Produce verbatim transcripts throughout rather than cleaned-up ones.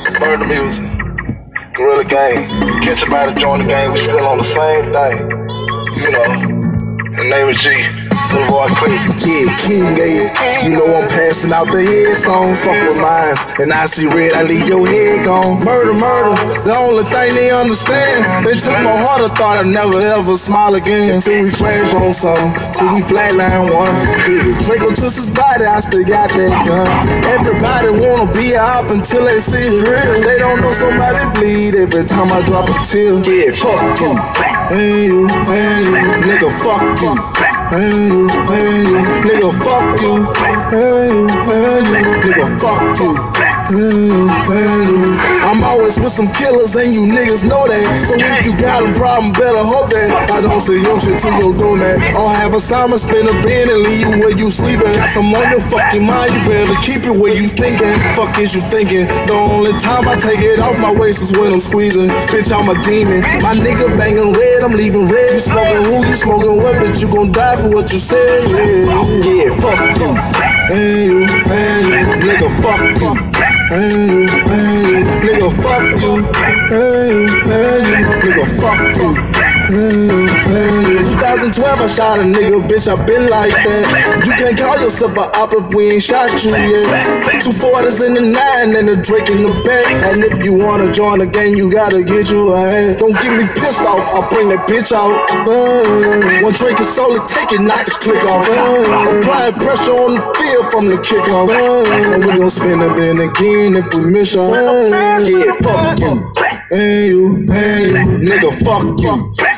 Murder music, Gorilla Gang. Catch a body, join the gang, we still on the same thing. You know, in the name of G, Little Boy Click. Yeah, King A, you know I'm passing out the head songs. Fuck with mines, and I see red, I leave your head gone. Murder, murder, the only thing they understand. They took my heart, I thought I'd never ever smile again. Till we crash on something, till we flatline one. Yeah, Draco twist his body, I still got that gun. Everybody wanna be up until they see it real. They don't know somebody bleed every time I drop a tear. Yeah, fuck you, hey you, hey you, nigga, fuck you. Hey you, hey you, nigga, fuck you. Hey you, hey you, nigga, fuck you. Hey you, hey you. I'm always with some killers and you niggas know that. So if you got a problem, better hope that I don't see your shit to your doormat. Or have a Simon spin a bin and leave you where you sleeping. Some on your fucking mind, you better keep it where you thinking. Fuck is you thinking? The only time I take it off my waist is when I'm squeezing. Bitch, I'm a demon. My nigga banging red, I'm leaving red. You smoking who? You smoking what? Bitch, you gon' die for what you said. Yeah, yeah, fuck you. Hey you, hey you, nigga, fuck you. Hey you, hey you, nigga, fuck you. Hey you, hey you, nigga, fuck you. Hey you, hey you. twenty twelve, I shot a nigga, bitch, I been like that. You can't call yourself a op if we ain't shot you yet. Two forties in the nine and a Drake in the back. And if you wanna join the gang, you gotta get you a hand. Don't get me pissed off, I'll bring that bitch out. Uh, one Drake is solely taking, not the click off. Uh, applying pressure on the field from the kickoff. Uh, and we gon' spin a bin again if we miss y'all. Uh, yeah, fuck you. Hey you, hey you, nigga, fuck you.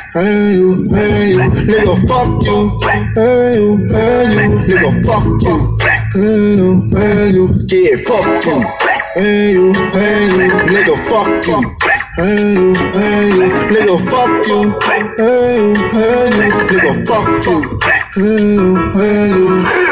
Hey you, hey you, nigga, fuck you. Hey you, hey you, nigga, fuck you. Hey you, hey you, yeah, fuck you. Hey you, hey you, nigga, fuck you. Hey you, hey you, nigga, fuck you. Hey you, hey you, nigga, fuck you. Hey you, hey you.